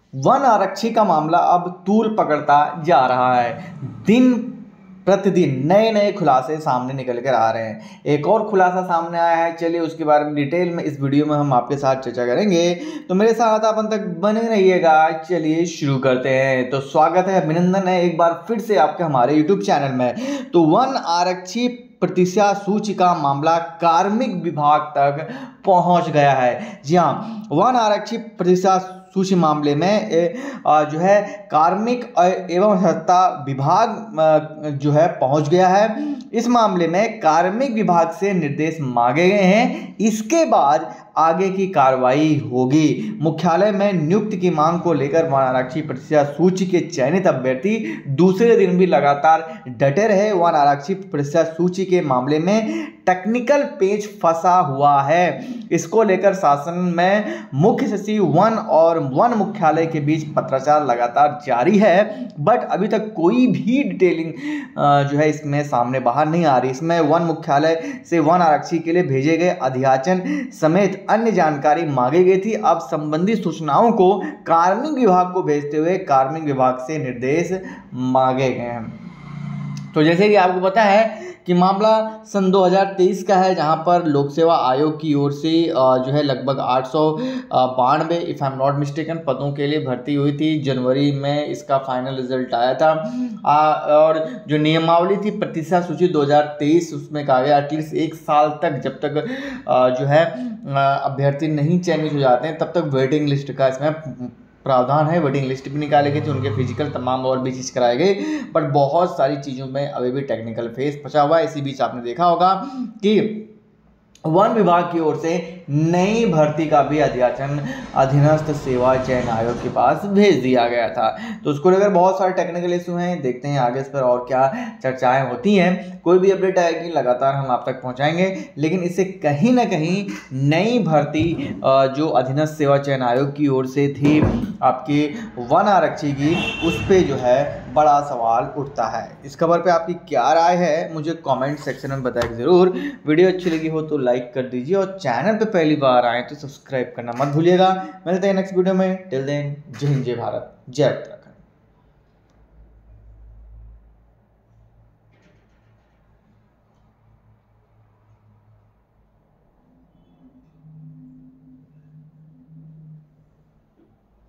One आरक्षी का मामला अब तूल पकड़ता जा रहा है। दिन प्रतिदिन नए नए खुलासे सामने निकल कर आ रहे हैं। एक और खुलासा सामने आया है, चलिए उसके बारे में डिटेल में इस वीडियो में हम आपके साथ चर्चा करेंगे, तो मेरे साथ आप अंत तक बने रहिएगा। चलिए शुरू करते हैं। तो स्वागत है, अभिनंदन है एक बार फिर से आपके हमारे यूट्यूब चैनल में। तो वन आरक्षी प्रतिशत सूची का मामला कार्मिक विभाग तक पहुंच गया है। जी हाँ, वन आरक्षी प्रतिशत सूची मामले में जो है कार्मिक एवं सत्ता विभाग जो है पहुंच गया है। इस मामले में कार्मिक विभाग से निर्देश मांगे गए हैं। इसके बाद आगे की कार्रवाई होगी। मुख्यालय में नियुक्ति की मांग को लेकर वन आरक्षी प्रतिशत सूची के चयनित अभ्यर्थी दूसरे दिन भी लगातार डटे रहे। वन आरक्षी प्रतिशत सूची के मामले में टेक्निकल पेच फंसा हुआ है। इसको लेकर शासन में मुख्य सचिव वन और वन मुख्यालय के बीच पत्राचार लगातार जारी है, बट अभी तक कोई भी डिटेलिंग जो है इसमें सामने बाहर नहीं आ रही। इसमें वन मुख्यालय से वन आरक्षी के लिए भेजे गए अध्याचन समेत अन्य जानकारी मांगी गई थी। अब संबंधित सूचनाओं को कार्मिक विभाग को भेजते हुए कार्मिक विभाग से निर्देश मांगे गए हैं। तो जैसे कि आपको पता है कि मामला सन 2023 का है, जहां पर लोक सेवा आयोग की ओर से जो है लगभग 892 if I am not mistaken पदों के लिए भर्ती हुई थी। जनवरी में इसका फाइनल रिजल्ट आया था। और जो नियमावली थी प्रतिशत सूची 2023, उसमें कहा गया एटलीस्ट 1 साल तक जब तक जो है अभ्यर्थी नहीं चयनित हो जाते हैं तब तक वेटिंग लिस्ट का इसमें प्रावधान है। वेटिंग लिस्ट भी निकाले गए थे, उनके फिजिकल तमाम और भी चीज़ कराए गए, बट बहुत सारी चीज़ों में अभी भी टेक्निकल फेज फंसा हुआ है। इसी बीच आपने देखा होगा कि वन विभाग की ओर से नई भर्ती का भी अध्याचन अधीनस्थ सेवा चयन आयोग के पास भेज दिया गया था। तो उसको लेकर बहुत सारे टेक्निकल इशू हैं, देखते हैं आगे इस पर और क्या चर्चाएं होती हैं। कोई भी अपडेट आएगी लगातार हम आप तक पहुंचाएंगे, लेकिन इससे कहीं ना कहीं नई भर्ती जो अधीनस्थ सेवा चयन आयोग की ओर से थी आपकी वन आरक्षी की, उस पर जो है बड़ा सवाल उठता है। इस खबर पे आपकी क्या राय है मुझे कमेंट सेक्शन में बताइए ज़रूर। वीडियो अच्छी लगी हो तो लाइक कर दीजिए और चैनल पे पहली बार आए तो सब्सक्राइब करना मत भूलिएगा। मिलते हैं नेक्स्ट वीडियो में। टिल देन जय हिंद, जय भारत, जय उत्तराखंड।